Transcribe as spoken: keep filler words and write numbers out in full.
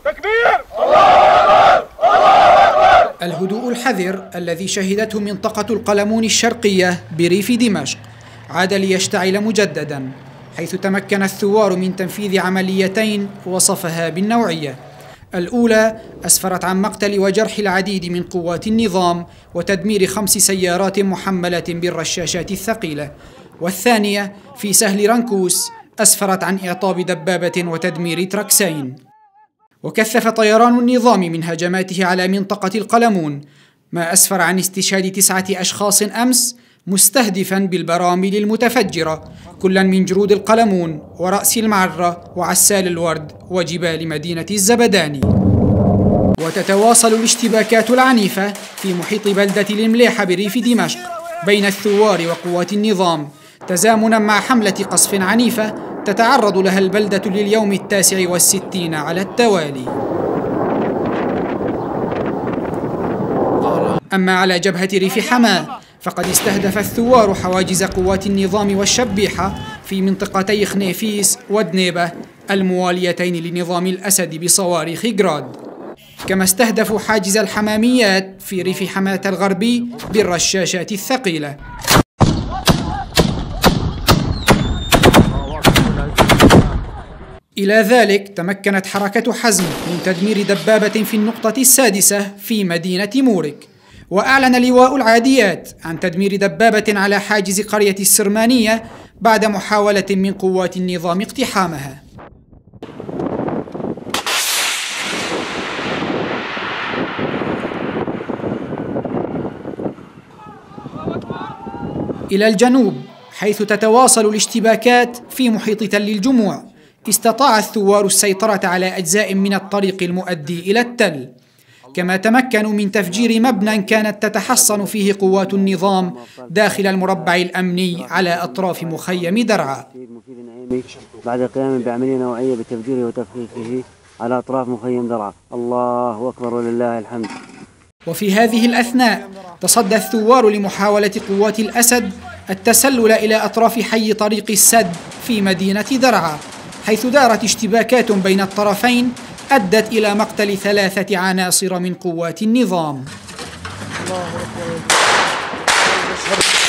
تكبير! الله أكبر! الله أكبر! الهدوء الحذر الذي شهدته منطقة القلمون الشرقية بريف دمشق عاد ليشتعل مجددا، حيث تمكن الثوار من تنفيذ عمليتين وصفها بالنوعية. الأولى أسفرت عن مقتل وجرح العديد من قوات النظام وتدمير خمس سيارات محملة بالرشاشات الثقيلة، والثانية في سهل رنكوس أسفرت عن إعطاب دبابة وتدمير تركسين. وكثف طيران النظام من هجماته على منطقة القلمون، ما أسفر عن استشهاد تسعة أشخاص أمس مستهدفا بالبراميل المتفجرة، كلا من جرود القلمون ورأس المعرة وعسال الورد وجبال مدينة الزبداني. وتتواصل الاشتباكات العنيفة في محيط بلدة المليحة بريف دمشق بين الثوار وقوات النظام، تزامنا مع حملة قصف عنيفة تتعرض لها البلدة لليوم التاسع والستين على التوالي. أما على جبهة ريف حماة فقد استهدف الثوار حواجز قوات النظام والشبيحة في منطقتي خنيفيس ودنيبة المواليتين لنظام الأسد بصواريخ جراد، كما استهدفوا حاجز الحماميات في ريف حماة الغربي بالرشاشات الثقيلة. إلى ذلك تمكنت حركة حزم من تدمير دبابة في النقطة السادسة في مدينة مورك، وأعلن لواء العاديات عن تدمير دبابة على حاجز قرية السرمانية بعد محاولة من قوات النظام اقتحامها. إلى الجنوب حيث تتواصل الاشتباكات في محيط تل الجموع، استطاع الثوار السيطرة على أجزاء من الطريق المؤدي إلى التل، كما تمكنوا من تفجير مبنى كانت تتحصن فيه قوات النظام داخل المربع الأمني على أطراف مخيم درعا. بعد القيام بعملية نوعية بتفجيره وتفخيخه على أطراف مخيم درعا. الله أكبر ولله الحمد. وفي هذه الأثناء تصدى الثوار لمحاولة قوات الأسد التسلل إلى أطراف حي طريق السد في مدينة درعا، حيث دارت اشتباكات بين الطرفين أدت إلى مقتل ثلاثة عناصر من قوات النظام. الله أكبر.